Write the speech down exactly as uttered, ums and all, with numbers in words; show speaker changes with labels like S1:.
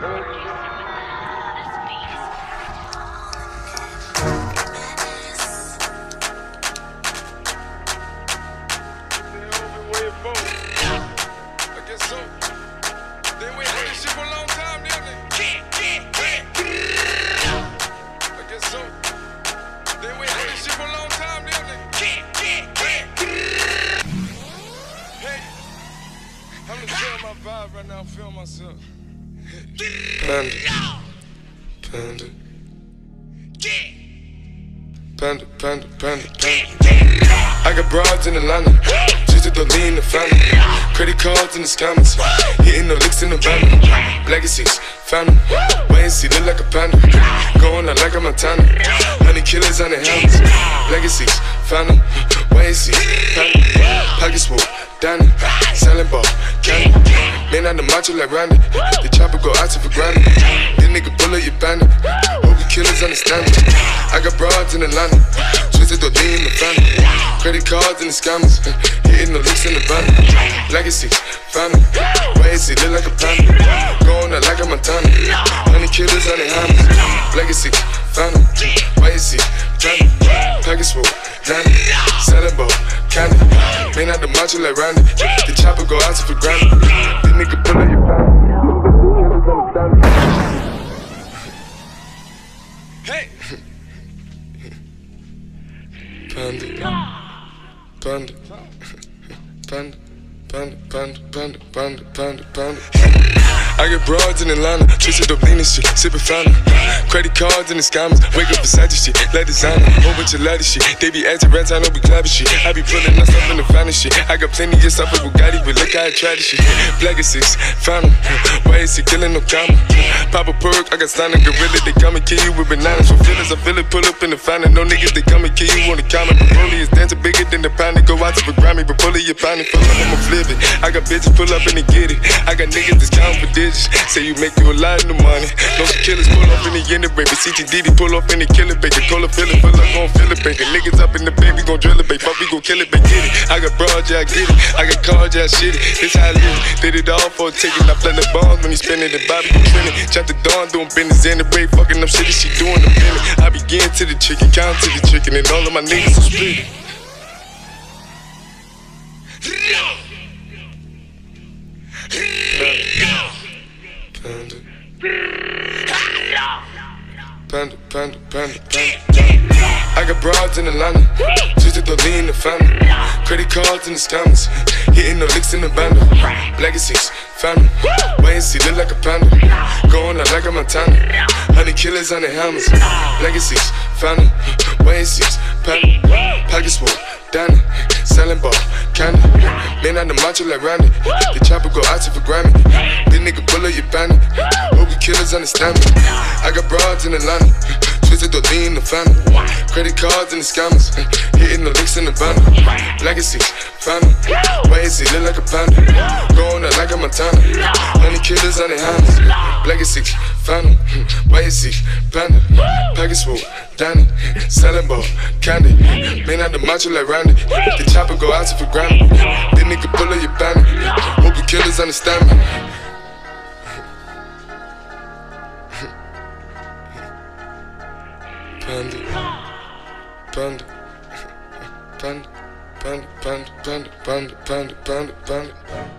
S1: Right now, I'm feeling myself.
S2: Panda, panda, panda, panda, panda, panda. I got broads in Atlanta, just to lean the family. Credit cards in the scammers, hitting the licks in the van. Legacies, family, wait and see, look like a panda. Going out like a Montana, honey killers on the helmets. Legacies, family, wait and see, panda. Pockets full, Danny, selling ball, candy. Man on the macho like Randy, the chopper go out to for granted. This nigga bullet your bandit, hope you killers understand it. I got broads in Atlanta, twisted the lean in the family. Credit cards and the scammers, hitting the licks in the van. Legacy, family, wait and see, look like a panda. Going out like a Montana, honey killers on the hammers. Legacy, family, wait and see, panda. Package full, Danny, selling ball, candy. Man out the macho like Randy, the chopper go out to for granted. This nigga pull up your family.
S1: Hey!
S2: Panda, panda, panda, panda, panda, panda, panda, panda, panda. I get broads in Atlanta, twisted up lean and shit, sippin' fountain. Credit cards and the scammers, wake up Versace shit, like designer, whole bunch of ladder shit. They be acting rats, I know we clapping shit. I be pulling us up in the finest shit. I got plenty of stuff with Bugatti, but look how I try this shit. Black is six, fountain, why is he killing no comma? Pop a perk, I got stunning gorilla, they come and kill you with bananas. For feelings, I feel it, pull up in the fountain. No niggas, they come and kill you on the comment. But Broly is dancing bigger than the pound. Go out to the Grammy, but pull it, your pound, full up, I'ma flip it. I got bitches pull up and they get it. I got niggas that's counting for digits. Say you make you a lot of money. No killers pull up in the end of baby. C T D D pull up in the killer baby. Cola fill it, pull up, gon' fill it baby. Niggas up in the baby, gon' drill it baby. Fuck, we gon' kill it baby, get it. I got broad, yeah, I get it. I got cards, yeah, I shit it. This how I live. Did it all for a ticket. I play the bombs when he spinning the Bobby, you trending. Chop the dawn, doing business in the break. Fucking up shit, she doing the minute. I begin to the chicken, count to the chicken, and all of my niggas are split. Panda, panda, panda, panda. I got broads in Atlanta, twisted the lean in the family. Credit cards and the scammers, hitting the licks in the band. Legacies, family, wait and see, look like a panda. Going out like a Montana, honey killers on the helmets. Legacies, family, wait and see, panda. Pockets full, Danny, selling ball, candy. Man on the macho like Randy, the chopper go out to for Grammy. This nigga pull up your bandit, hope you killers understand me. I got broads in Atlanta, twisted the lean in the family. Credit cards and the scammers, hitting the licks in the van. Legacy, family, wait and see, look like a panda. Going out like a Montana, honey killers on the hands. Legacy, family, wait and see, panda. Package full, Danny, selling ball, candy. Man out the macho like Randy, the chopper go out to for Grammy. This nigga pull up your bandit, hope you killers understand me. Panda, panda, panda, panda, panda, panda, panda, panda, panda, panda.